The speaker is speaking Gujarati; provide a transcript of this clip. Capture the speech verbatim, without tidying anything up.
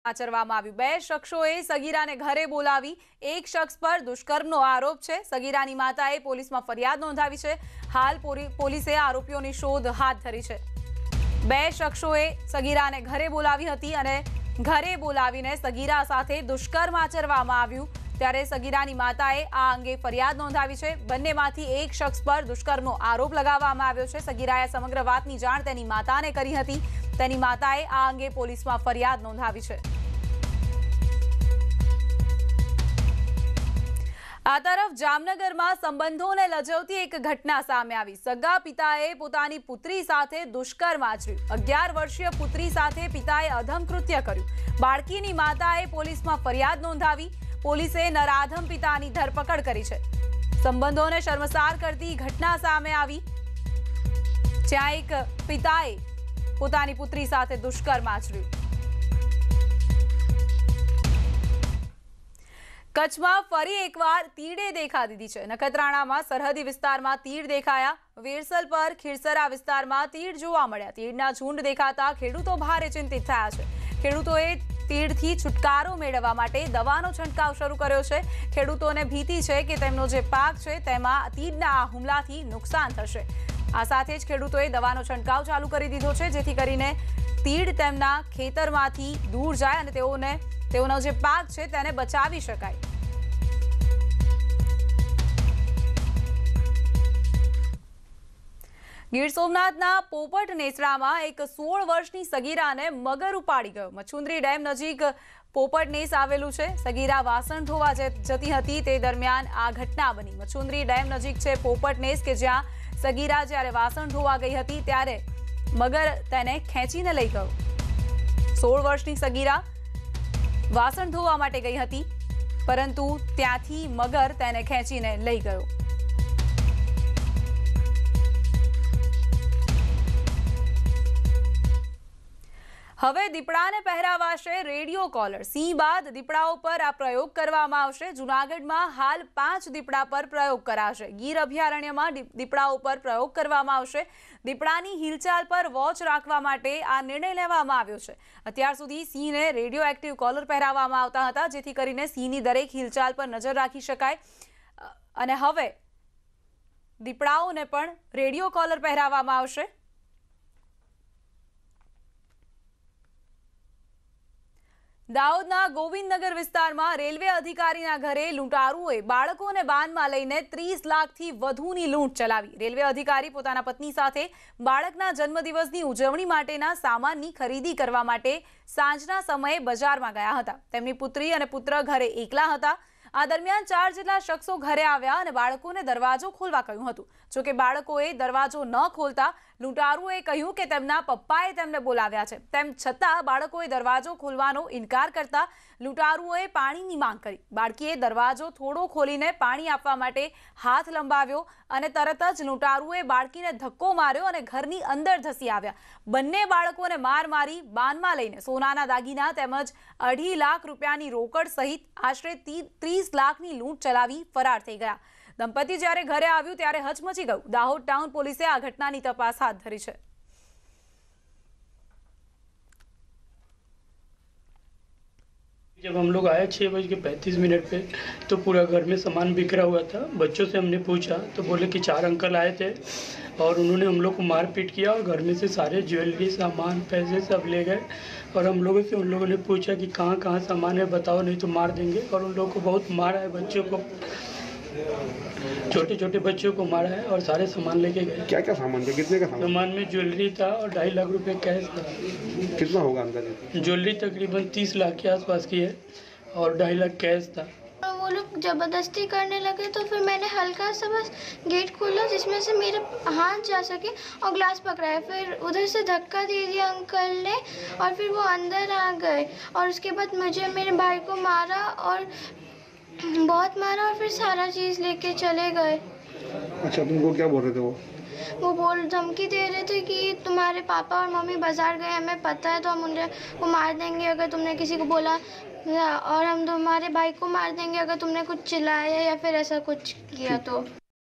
આચરવામાં આવ્યું। બે શખ્સોએ સગીરાને ઘરે બોલાવી એક શખ્સ પર દુષ્કર્મનો આરોપ છે। સગીરાની માતાએ પોલીસમાં ફરિયાદ નોંધાવી છે। હાલ પોલીસે આરોપીઓની શોધ હાથ ધરી છે। બે શખ્સોએ સગીરાને ઘરે બોલાવી હતી અને ઘરે બોલાવીને સગીરા સાથે દુષ્કર્મ આચરવામાં આવ્યું ત્યારે સગીરાની માતાએ આ અંગે ફરિયાદ નોંધાવી છે। બંનેમાંથી એક શખ્સ પર દુષ્કર્મનો આરોપ લગાવવામાં આવ્યો છે। સગીરાએ સમગ્ર વાતની જાણ તેની માતાને કરી હતી। તેની માતાએ આ અંગે પોલીસમાં ફરિયાદ નોંધાવી છે। આ તરફ જામનગરમાં સંબંધોને લજવતી એક ઘટના સામે આવી। સગા પિતાએ પોતાની પુત્રી સાથે દુષ્કર્મ આચર્યું। અગિયાર વર્ષીય પુત્રી સાથે પિતાએ અધમ કૃત્ય કર્યું। બાળકીની માતાએ પોલીસમાં ફરિયાદ નોંધાવી। પોલીસે નરાધમ પિતાની ધરપકડ કરી છે। સંબંધોને શર્મસાર કરતી ઘટના સામે આવી જ્યાં એક પિતાએ પોતાની પુત્રી સાથે દુષ્કર્મ આચર્યું। કચ્છમાં ફરી એકવાર તીડે દેખા દીધી છે। નખત્રાણામાં સરહદી વિસ્તારમાં તીડ દેખાયા। વેરસલ પર ખીરસરા વિસ્તારમાં તીડ જોવા મળ્યા। તીડના ઝુંડ દેખાતા ખેડૂતો ભારે ચિંતિત થયા છે। ખેડૂતોએ તીડથી છુટકારો મેળવવા માટે દવાનો છંટકાવ શરૂ કર્યો છે। ખેડૂતોને ભીતિ છે કે તેમનો જે પાક છે તેમાં તીડના આ હુમલાથી નુકસાન થશે। આ સાથે જ ખેડૂતોએ દવાનો છંટકાવ ચાલુ કરી દીધો છે જેથી કરીને તીડ તેમના ખેતરમાંથી દૂર જાય અને તેઓને તેઓનો જે પાક છે તેને બચાવી શકાય। ગીર સોમનાથના પોપટ નેસડામાં એક સોળ વર્ષની સગીરાને મગર ઉપાડી ગયો। મચુંદરી ડેમ નજીક પોપટ નેસ આવેલું છે। સગીરા વાસણ ધોવા જતી હતી તે દરમિયાન આ ઘટના બની। મચુંદરી ડેમ નજીક છે પોપટ નેસ કે જ્યાં સગીરા જ્યારે વાસણ ધોવા ગઈ હતી ત્યારે મગર તેને ખેંચીને લઈ ગયો। સોળ વર્ષની સગીરા વાસણ ધોવા માટે ગઈ હતી પરંતુ ત્યાંથી મગર તેને ખેંચીને લઈ ગયો। હવે દીપડાને પહેરાવાશે રેડિયો કોલર। સિંહ બાદ દીપડાઓ પર આ પ્રયોગ કરવામાં આવશે। જૂનાગઢમાં હાલ પાંચ દીપડા પર પ્રયોગ કરાશે। ગીર અભયારણ્યમાં દીપડાઓ પર પ્રયોગ કરવામાં આવશે। દીપડાની હિલચાલ પર વોચ રાખવા માટે આ નિર્ણય લેવામાં આવ્યો છે। અત્યાર સુધી સિંહને રેડિયો એક્ટિવ કોલર પહેરાવવામાં આવતા હતા જેથી કરીને સિંહની દરેક હિલચાલ પર નજર રાખી શકાય અને હવે દીપડાઓને પણ રેડિયો કોલર પહેરાવવામાં આવશે। દાહોદના ગોવિંદનગર વિસ્તારમાં રેલવે અધિકારીના ઘરે લૂંટારુઓએ બાળકોને બાનમાં લઈને ત્રીસ લાખથી વધુની લૂંટ ચલાવી। રેલવે અધિકારી પોતાના પત્ની સાથે બાળકના જન્મદિવસની ઉજવણી માટેના સામાનની ખરીદી કરવા માટે સાંજના સમયે બજારમાં ગયા હતા। તેમની પુત્રી અને પુત્ર ઘરે એકલા હતા। આ દરમિયાન ચાર જેટલા શખ્સો ઘરે આવ્યા અને બાળકોને દરવાજો ખોલવા કહ્યું હતું। જોકે બાળકોએ દરવાજો ન ખોલતા લૂંટારુઓએ કહ્યું કે તેમના પપ્પાએ તેમને બોલાવ્યા છે। તેમ છતાં બાળકોએ દરવાજો ખોલવાનો ઇનકાર કરતા લૂંટારુઓએ પાણીની માંગ કરી। બાળકીએ દરવાજો થોડો ખોલીને પાણી આપવા માટે હાથ લંબાવ્યો અને તરત જ લૂંટારુઓએ બાળકીને ધક્કો માર્યો અને ઘરની અંદર ધસી આવ્યા। બંને બાળકોને માર મારી બાનમાં લઈને સોનાના દાગીના તેમજ અઢી લાખ રૂપિયાની રોકડ સહિત આશરે ત્રીસ લાખની લૂંટ ચલાવી ફરાર થઈ ગયા। દંપતી જ્યારે ઘરે આવ્યું ત્યારે હચમચી ગયું। દાહોદ ટાઉન પોલીસે આ ઘટનાની તપાસ હાથ ધરી છે। जब हम लोग आए छः बज के पैंतीस मिनट पे तो पूरा घर में सामान बिखरा हुआ था। बच्चों से हमने पूछा तो बोले कि चार अंकल आए थे और उन्होंने हम लोग को मारपीट किया और घर में से सारे ज्वेलरी सामान पैसे सब ले गए और हम लोगों से उन लोगों ने पूछा कि कहाँ कहाँ सामान है बताओ नहीं तो मार देंगे और उन लोगों को बहुत मारा है। बच्चों को छोटे छोटे बच्चों को मारा है और सारे सामान लेके गए। क्या क्या सामान था? कितने का सामान? सामान में ज्वेलरी था और ढाई लाख रुपए कैश था। कितना होगा अंदाजा? ज्वेलरी तकरीबन तीस लाख के आसपास की है और ढाई लाख कैश था। वो लोग ज़बरदस्ती करने लगे तो फिर मैंने हल्का सा बस गेट खोला जिसमें से मेरे हाथ जा सके और ग्लास पकड़ाया। फिर उधर से धक्का दे दिया अंकल ने और फिर वो अंदर आ गए और उसके बाद मुझे मेरे भाई को मारा और बहुत मारा और फिर सारा चीज़ लेके चले गए। अच्छा, तुमको क्या बोल रहे थे वो? वो बोल धमकी दे रहे थे कि तुम्हारे पापा और मम्मी बाजार गए, हमें पता है तो हम उन्हें को मार देंगे अगर तुमने किसी को बोला और हम तुम्हारे भाई को मार देंगे अगर तुमने कुछ चिल्लाया या फिर ऐसा कुछ किया तो।